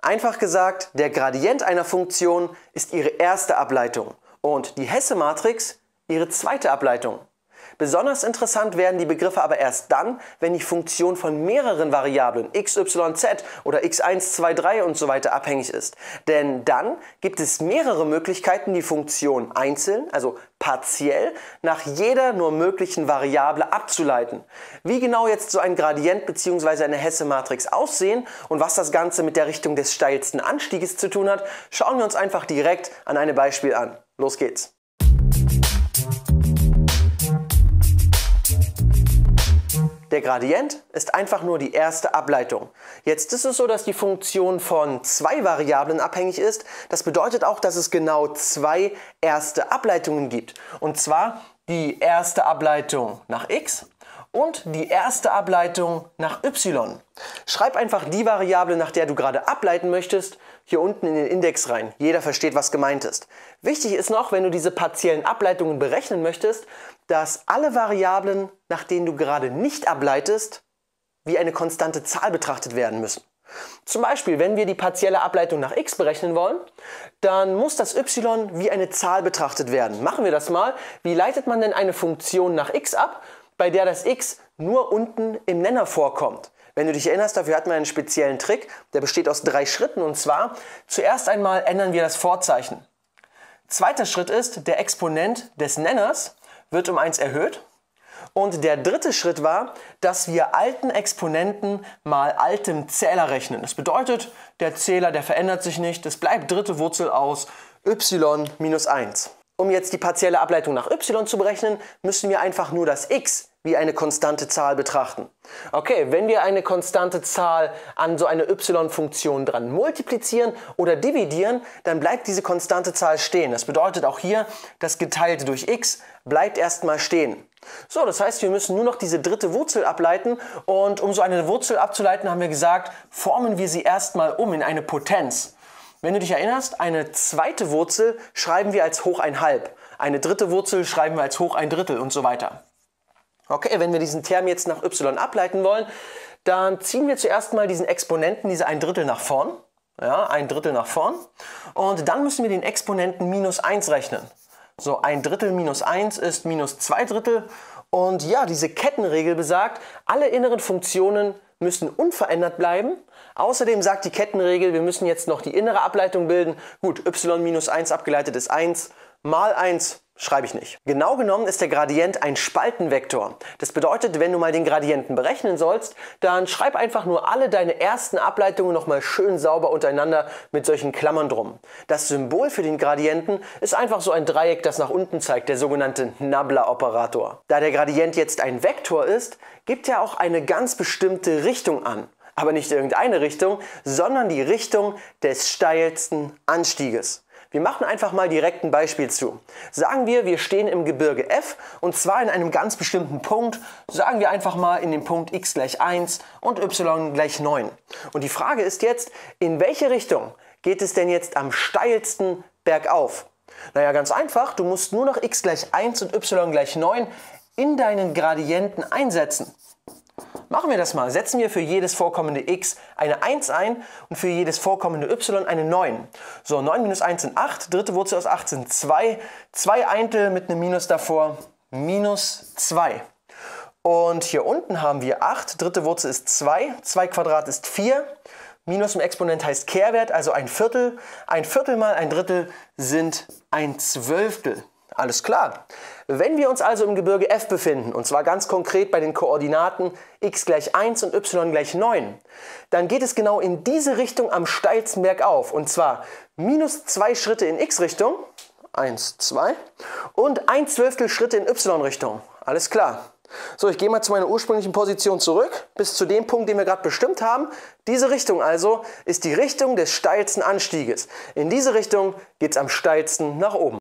Einfach gesagt, der Gradient einer Funktion ist ihre erste Ableitung und die Hesse-Matrix ihre zweite Ableitung. Besonders interessant werden die Begriffe aber erst dann, wenn die Funktion von mehreren Variablen x, y, z oder x1, 2, 3 und so weiter abhängig ist. Denn dann gibt es mehrere Möglichkeiten, die Funktion einzeln, also partiell, nach jeder nur möglichen Variable abzuleiten. Wie genau jetzt so ein Gradient bzw. eine Hesse-Matrix aussehen und was das Ganze mit der Richtung des steilsten Anstieges zu tun hat, schauen wir uns einfach direkt an einem Beispiel an. Los geht's! Der Gradient ist einfach nur die erste Ableitung. Jetzt ist es so, dass die Funktion von zwei Variablen abhängig ist. Das bedeutet auch, dass es genau zwei erste Ableitungen gibt. Und zwar die erste Ableitung nach x und die erste Ableitung nach y. Schreib einfach die Variable, nach der du gerade ableiten möchtest, hier unten in den Index rein. Jeder versteht, was gemeint ist. Wichtig ist noch, wenn du diese partiellen Ableitungen berechnen möchtest, dass alle Variablen, nach denen du gerade nicht ableitest, wie eine konstante Zahl betrachtet werden müssen. Zum Beispiel, wenn wir die partielle Ableitung nach x berechnen wollen, dann muss das y wie eine Zahl betrachtet werden. Machen wir das mal. Wie leitet man denn eine Funktion nach x ab, bei der das x nur unten im Nenner vorkommt? Wenn du dich erinnerst, dafür hatten wir einen speziellen Trick, der besteht aus 3 Schritten, und zwar zuerst einmal ändern wir das Vorzeichen. Zweiter Schritt ist, der Exponent des Nenners wird um 1 erhöht. Und der dritte Schritt war, dass wir alten Exponenten mal altem Zähler rechnen. Das bedeutet, der Zähler, der verändert sich nicht, es bleibt dritte Wurzel aus y minus 1. Um jetzt die partielle Ableitung nach y zu berechnen, müssen wir einfach nur das x wie eine konstante Zahl betrachten. Okay, wenn wir eine konstante Zahl an so eine y-Funktion dran multiplizieren oder dividieren, dann bleibt diese konstante Zahl stehen. Das bedeutet auch hier, das Geteilte durch x bleibt erstmal stehen. So, das heißt, wir müssen nur noch diese dritte Wurzel ableiten, und um so eine Wurzel abzuleiten, haben wir gesagt, formen wir sie erstmal um in eine Potenz. Wenn du dich erinnerst, eine zweite Wurzel schreiben wir als hoch 1/2, eine dritte Wurzel schreiben wir als hoch 1/3 und so weiter. Okay, wenn wir diesen Term jetzt nach y ableiten wollen, dann ziehen wir zuerst mal diesen Exponenten, diese 1/3 nach vorn. Ja, 1/3 nach vorn. Und dann müssen wir den Exponenten minus 1 rechnen. So, 1/3 minus 1 ist minus 2/3. Und ja, diese Kettenregel besagt, alle inneren Funktionen müssen unverändert bleiben. Außerdem sagt die Kettenregel, wir müssen jetzt noch die innere Ableitung bilden. Gut, y minus 1 abgeleitet ist 1, mal 1 schreibe ich nicht. Genau genommen ist der Gradient ein Spaltenvektor. Das bedeutet, wenn du mal den Gradienten berechnen sollst, dann schreib einfach nur alle deine ersten Ableitungen nochmal schön sauber untereinander mit solchen Klammern drum. Das Symbol für den Gradienten ist einfach so ein Dreieck, das nach unten zeigt, der sogenannte Nabla-Operator. Da der Gradient jetzt ein Vektor ist, gibt er auch eine ganz bestimmte Richtung an. Aber nicht irgendeine Richtung, sondern die Richtung des steilsten Anstieges. Wir machen einfach mal direkt ein Beispiel zu. Sagen wir stehen im Gebirge F, und zwar in einem ganz bestimmten Punkt. Sagen wir einfach mal in dem Punkt x gleich 1 und y gleich 9. Und die Frage ist jetzt, in welche Richtung geht es denn jetzt am steilsten bergauf? Naja, ganz einfach, du musst nur noch x gleich 1 und y gleich 9 in deinen Gradienten einsetzen. Machen wir das mal. Setzen wir für jedes vorkommende x eine 1 ein und für jedes vorkommende y eine 9. So, 9 minus 1 sind 8, dritte Wurzel aus 8 sind 2, 2 Eintel mit einem Minus davor, minus 2. Und hier unten haben wir 8, dritte Wurzel ist 2, 2 Quadrat ist 4, Minus im Exponent heißt Kehrwert, also ein Viertel mal ein Drittel sind ein Zwölftel. Alles klar. Wenn wir uns also im Gebirge F befinden, und zwar ganz konkret bei den Koordinaten x gleich 1 und y gleich 9, dann geht es genau in diese Richtung am steilsten bergauf. Und zwar minus 2 Schritte in x-Richtung, 1, 2, und 1/12 Schritte in y-Richtung. Alles klar. So, ich gehe mal zu meiner ursprünglichen Position zurück, bis zu dem Punkt, den wir gerade bestimmt haben. Diese Richtung also ist die Richtung des steilsten Anstieges. In diese Richtung geht es am steilsten nach oben.